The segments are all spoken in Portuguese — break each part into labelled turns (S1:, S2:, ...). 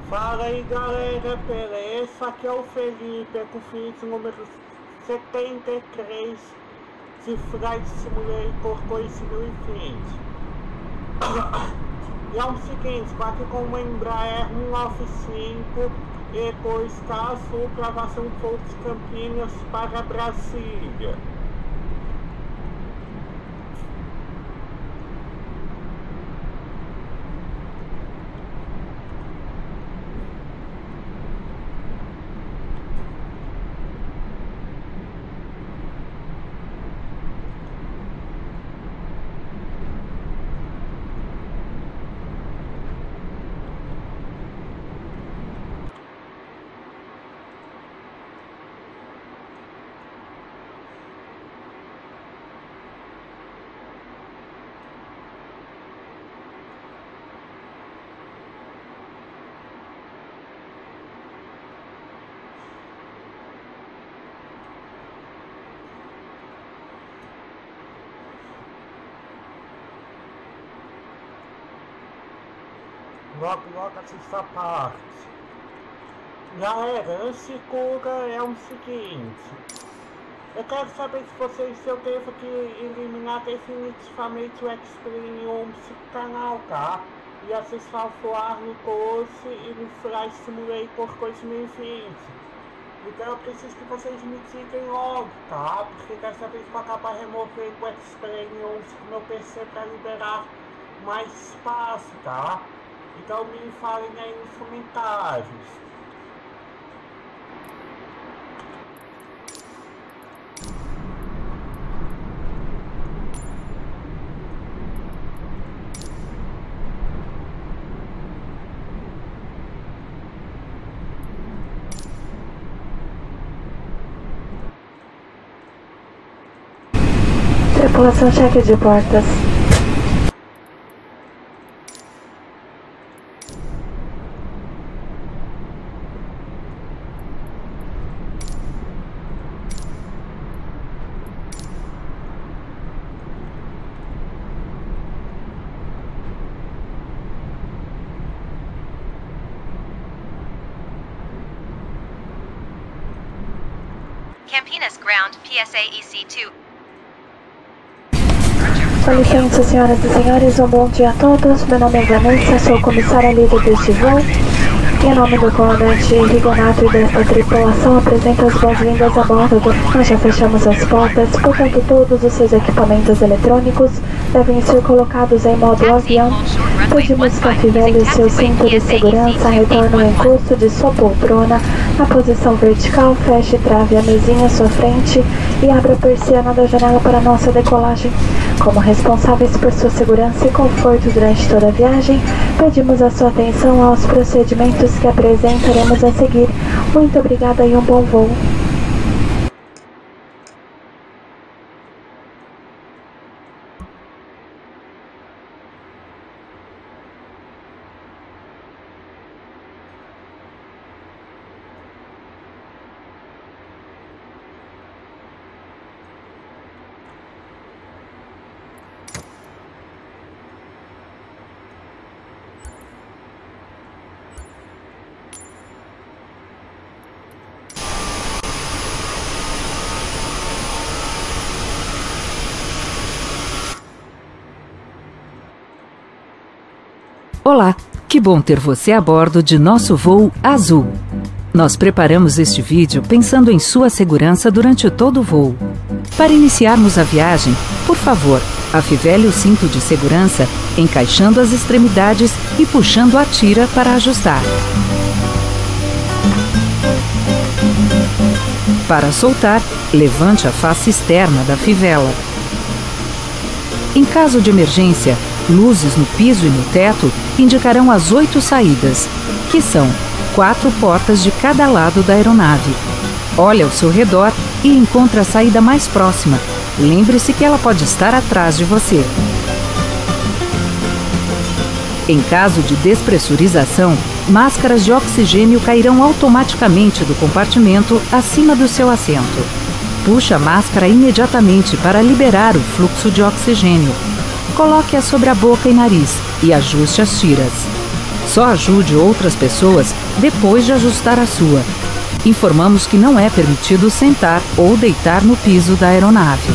S1: Fala aí galera, beleza? Aqui é o Felipe, com o vídeo número 73 de Flight Simulator 2020. E é o seguinte, aqui com uma Embraer 195 E2K Azul, gravação voo de Campinas para Brasília. Logo assista a parte. Galera, a segura é o seguinte. Eu quero saber se eu devo que eliminar definitivamente o X-Plane canal, tá? E acessar o voar no Course e no Flight Simulator 2020. Então eu preciso que vocês me digam logo, tá? Porque dessa vez vou acabar removendo o X-Plane do meu PC para liberar mais espaço, tá? Então me falem aí nos comentários.
S2: Tripulação, cheque de portas.
S3: Campinas Ground, PSA EC2.
S2: Com licença, senhoras e senhores, um bom dia a todos. Meu nome é Vanessa, sou comissária líder deste voo. Em nome do comandante Rigonato e desta tripulação, apresento as boas-vindas a bordo. Nós já fechamos as portas, portanto todos os seus equipamentos eletrônicos devem ser colocados em modo avião. Pedimos que a fivele seu cinto de segurança, retorne o encosto de sua poltrona na posição vertical, feche e trave a mesinha à sua frente e abra a persiana da janela para nossa decolagem. Como responsáveis por sua segurança e conforto durante toda a viagem, pedimos a sua atenção aos procedimentos que apresentaremos a seguir. Muito obrigada e um bom voo.
S4: Olá, que bom ter você a bordo de nosso voo azul. Nós preparamos este vídeo pensando em sua segurança durante todo o voo. Para iniciarmos a viagem, por favor, afivele o cinto de segurança, encaixando as extremidades e puxando a tira para ajustar. Para soltar, levante a face externa da fivela. Em caso de emergência, luzes no piso e no teto indicarão as 8 saídas, que são 4 portas de cada lado da aeronave. Olhe ao seu redor e encontre a saída mais próxima. Lembre-se que ela pode estar atrás de você. Em caso de despressurização, máscaras de oxigênio cairão automaticamente do compartimento acima do seu assento. Puxe a máscara imediatamente para liberar o fluxo de oxigênio. Coloque-a sobre a boca e nariz e ajuste as tiras. Só ajude outras pessoas depois de ajustar a sua. Informamos que não é permitido sentar ou deitar no piso da aeronave.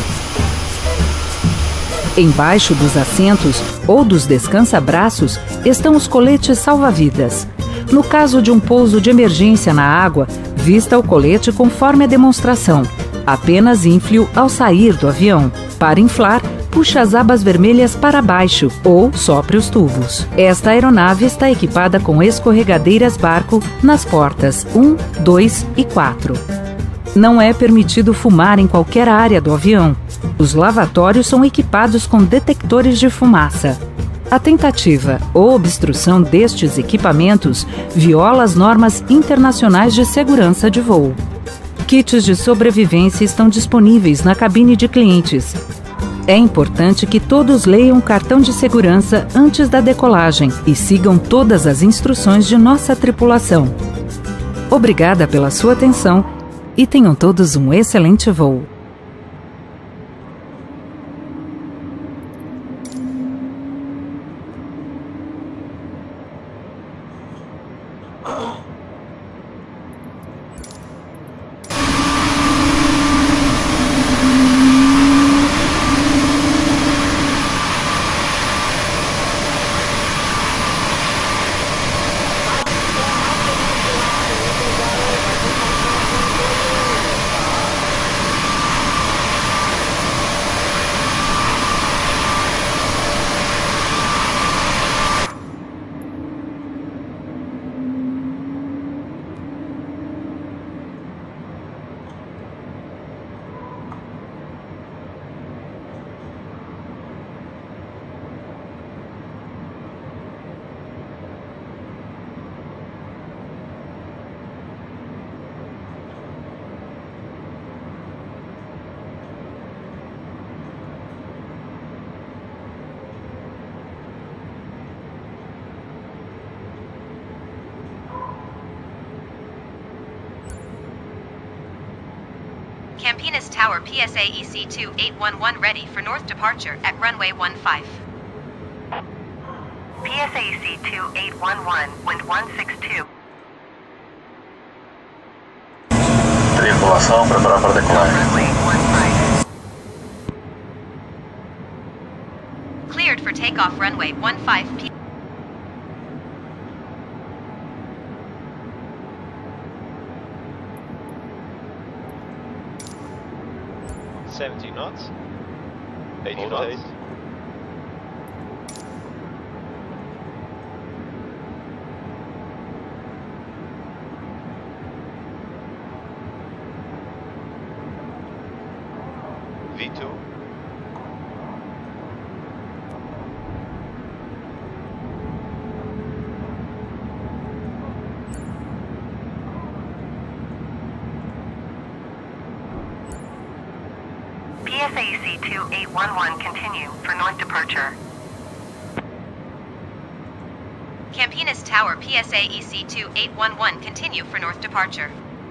S4: Embaixo dos assentos ou dos descansa-braços estão os coletes salva-vidas. No caso de um pouso de emergência na água, vista o colete conforme a demonstração. Apenas infle-o ao sair do avião. Para inflar, puxe as abas vermelhas para baixo ou sopre os tubos. Esta aeronave está equipada com escorregadeiras barco nas portas 1, 2 e 4. Não é permitido fumar em qualquer área do avião. Os lavatórios são equipados com detectores de fumaça. A tentativa ou obstrução destes equipamentos viola as normas internacionais de segurança de voo. Kits de sobrevivência estão disponíveis na cabine de clientes. É importante que todos leiam o cartão de segurança antes da decolagem e sigam todas as instruções de nossa tripulação. Obrigada pela sua atenção e tenham todos um excelente voo.
S3: Campinas Tower PSA EC2 811 ready for north departure at runway 15.
S5: PSA EC2 811, wind 162.
S6: Tripulação preparada para decolagem.
S5: Runway 15.
S3: Cleared for takeoff runway 15 P.
S7: $70 knots. 80 knots. V2.
S5: PSA EC2 811, continue for north departure.
S3: Campinas Tower PSA EC2 811 continue for north departure.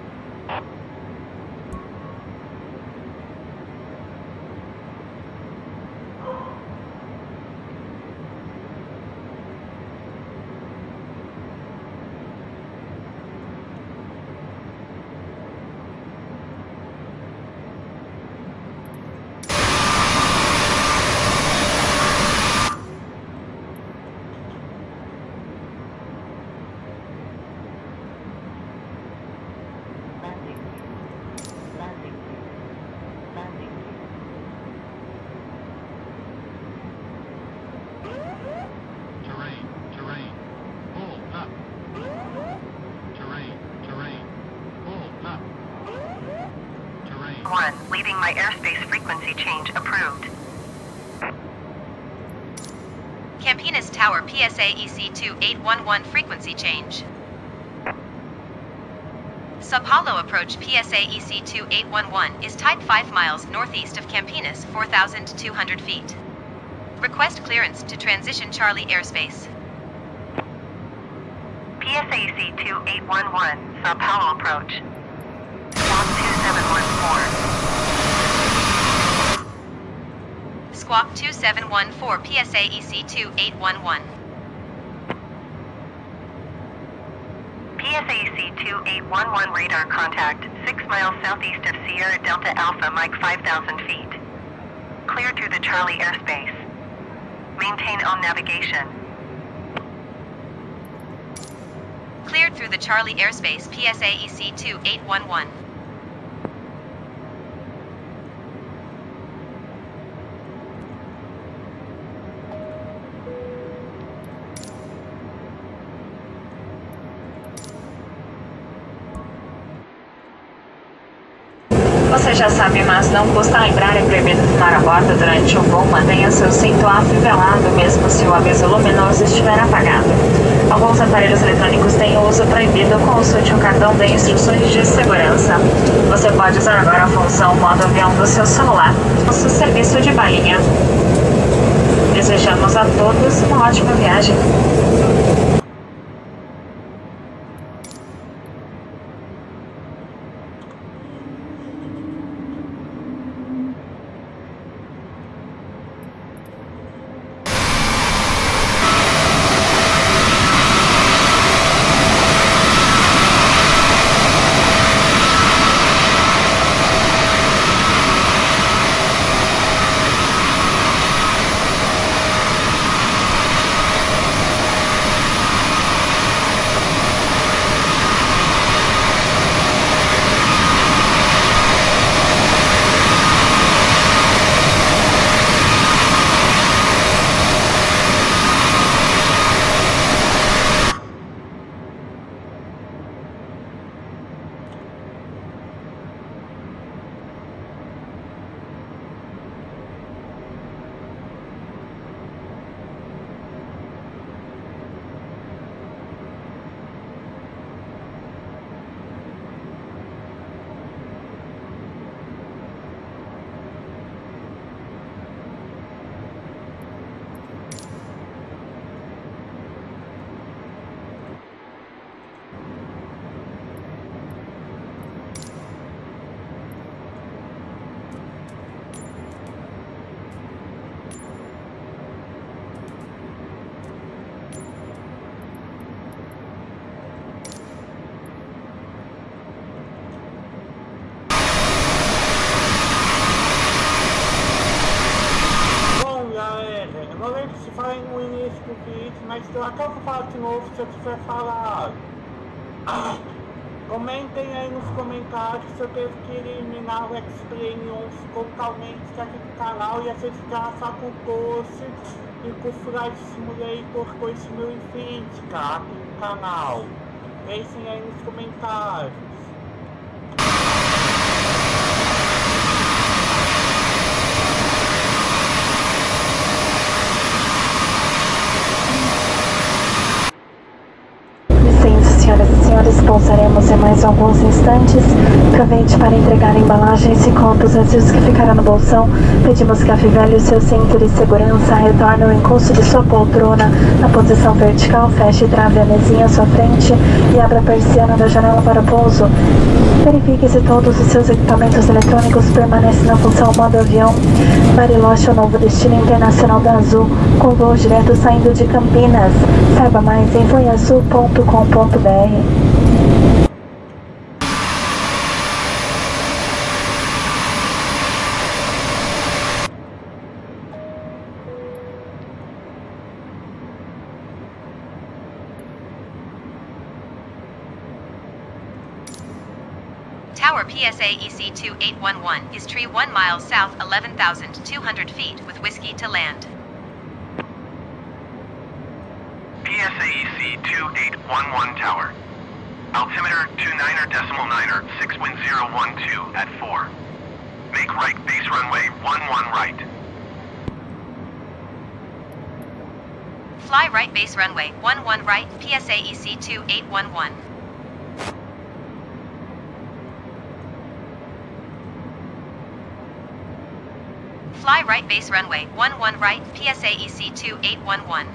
S5: Leaving my airspace frequency change approved.
S3: Campinas Tower PSA EC2 811 frequency change. Sapalo approach PSA EC2 811 is type 5 miles northeast of Campinas, 4,200 feet. Request clearance to transition Charlie airspace.
S5: PSA EC2 811, Sao Paulo approach. Squawk 2714.
S3: Squawk 2714 PSA EC2 811.
S5: PSAEC 2811 radar contact 6 miles southeast of Sierra Delta Alpha, Mike 5,000 feet. Clear to the Charlie airspace. Maintain on navigation.
S3: Cleared through the Charlie airspace, PSAEC 2811.
S6: Você já sabe, mas não custa lembrar, é proibido fumar a bordo durante o voo. Mantenha seu cinto afivelado, mesmo se o aviso luminoso estiver apagado. Alguns aparelhos eletrônicos têm uso proibido. Consulte o cartão de instruções de segurança. Você pode usar agora a função modo avião do seu celular, nosso serviço de balinha. Desejamos a todos uma ótima viagem.
S1: Mas eu até vou falar de novo se eu tiver falado. Comentem aí nos comentários se eu teve que eliminar o X-Plane 11 totalmente aqui do canal e essa desgraça com o Ghost e com o Flight Simulator com esse meu Infinity, tá? Aqui no canal. Pensem aí nos comentários.
S2: Senhoras e senhores, pousaremos em mais alguns instantes. Aproveite para entregar embalagens e copos vazios que ficaram no bolsão. Pedimos que afivele o seu cinto de segurança, retorne o encosto de sua poltrona na posição vertical, feche e trave a mesinha à sua frente e abra a persiana da janela para o pouso. Verifique se todos os seus equipamentos eletrônicos permanecem na função modo avião. Bariloche é o novo destino internacional da Azul, com voo direto saindo de Campinas. Saiba mais em voiazul.com.br.
S3: Tower PSAEC 2811 is tree 1 mile south 11,200 feet with whiskey to land.
S8: PSAEC 2811 Tower. Altimeter 29er.9er, 6 wind 012 at 4. Make right base runway 11 right.
S3: Fly right base runway 11 right, PSAEC 2811. Fly right base runway 11 right, PSAEC 2811.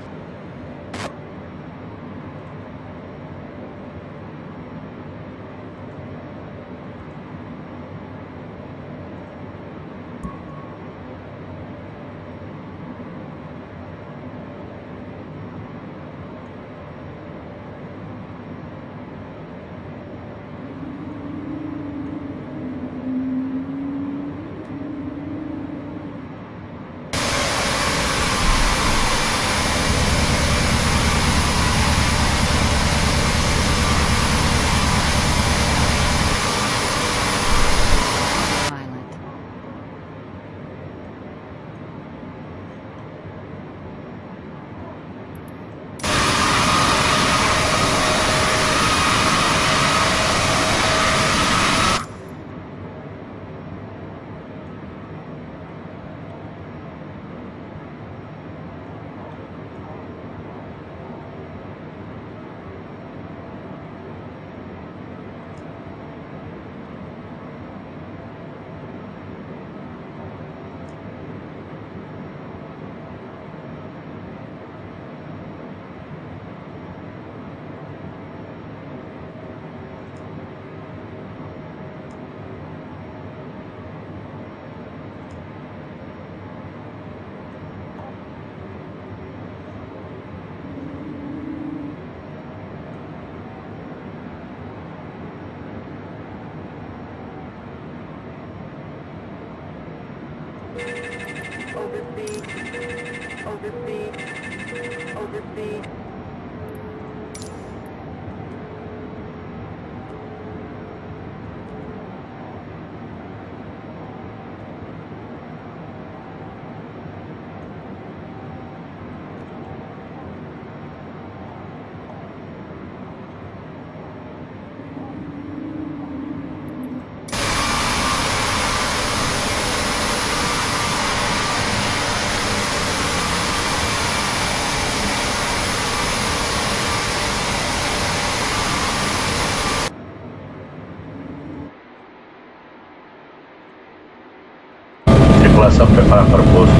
S9: Tripulação preparada para o pouso.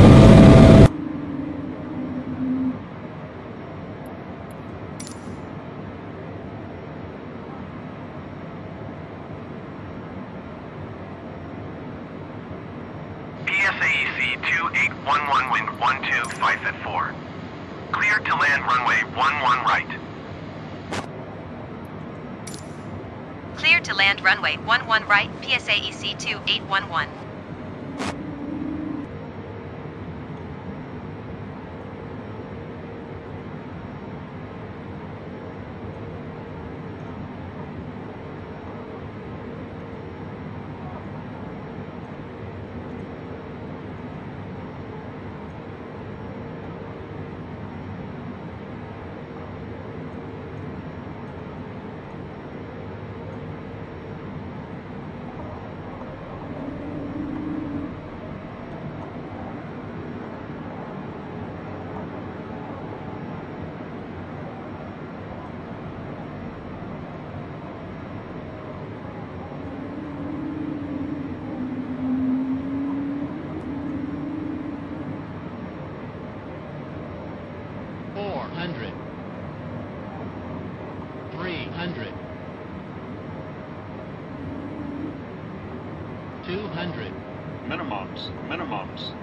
S8: PSAEC 2811 wind 125 at 4. Cleared to land runway 11 right.
S3: Cleared to land runway 11 right, PSAEC 2811.
S9: Minimums.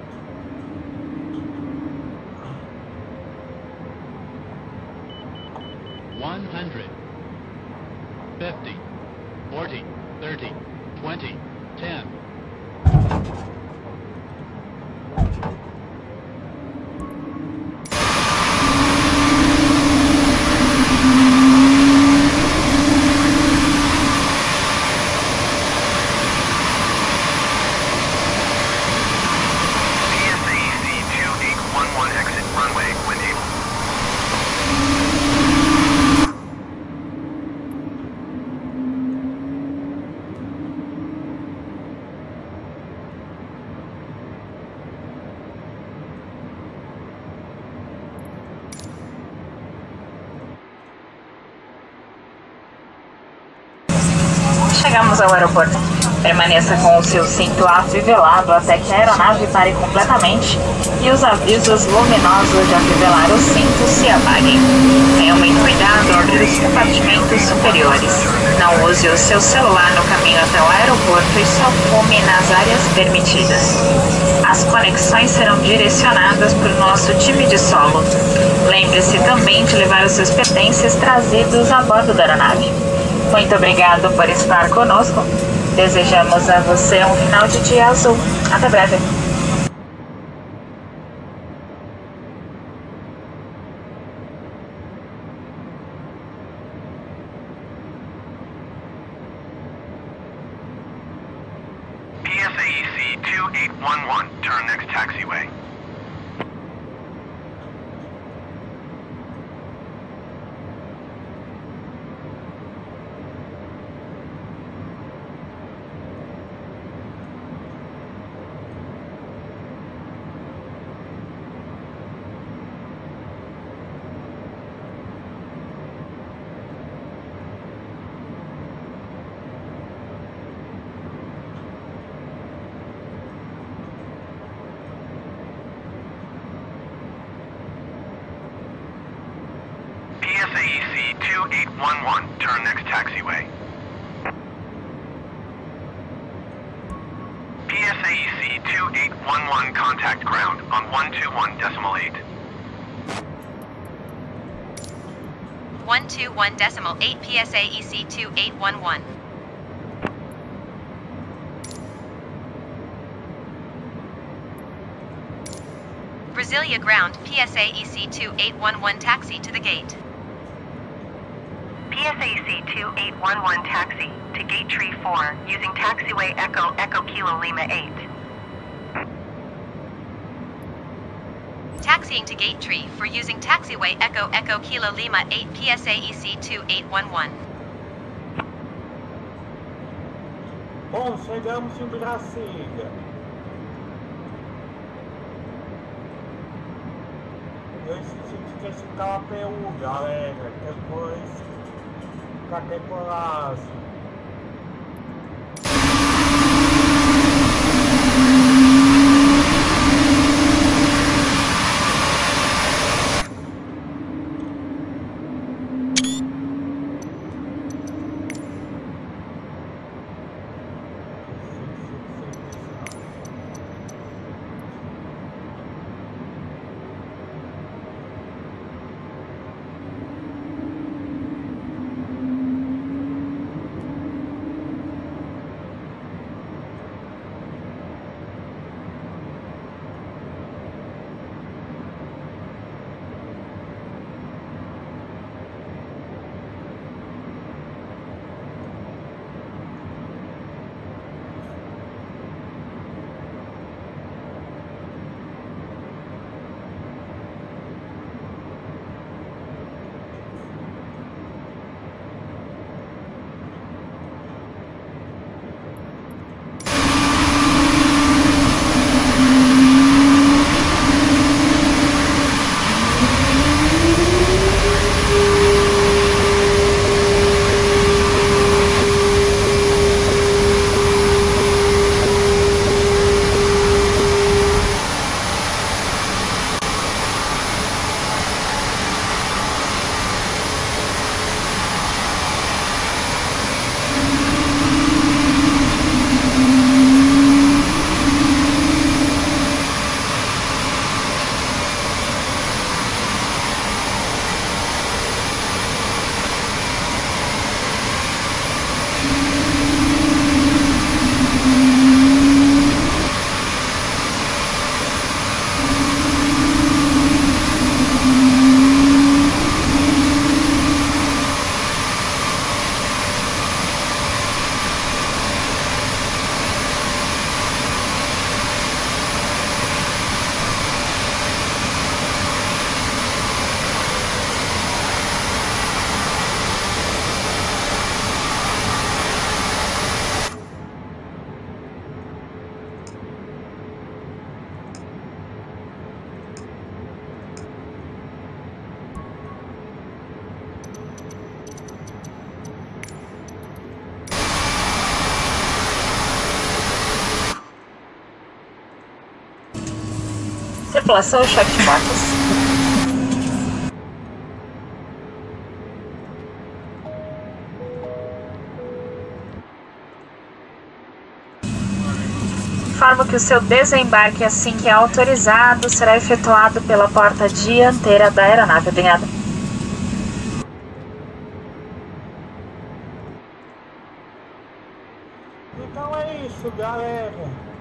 S10: 100, 50, 40, 30, 20, 10.
S6: Chegamos ao aeroporto. Permaneça com o seu cinto afivelado até que a aeronave pare completamente e os avisos luminosos de afivelar o cinto se apaguem. Tenha muito cuidado ao abrir os compartimentos superiores. Não use o seu celular no caminho até o aeroporto e só fume nas áreas permitidas. As conexões serão direcionadas para o nosso time de solo. Lembre-se também de levar os seus pertences trazidos a bordo da aeronave. Muito obrigado por estar conosco. Desejamos a você um final de dia azul. Até breve.
S8: PSAEC 2811, turn next taxiway. PSAEC 2811, turn next taxiway. PSAEC 2811, contact ground on 121.8.
S3: 121.8 PSAEC 2811. Brasilia Ground, PSA EC2811 taxi to the gate.
S5: PSAC 2811 taxi to Gate Tree 4 using taxiway Echo Echo Kilo Lima 8.
S3: Taxiing to Gate Tree for using taxiway Echo Echo Kilo Lima 8 PSAEC 2811.
S1: Bom, chegamos em Brasília. Eu senti que esse carro é PU, galera. Depois fica decolado.
S6: Tripulação, cheque de portas. Informo que o seu desembarque, assim que é autorizado, será efetuado pela porta dianteira da aeronave. Obrigada.
S1: Então é isso, galera.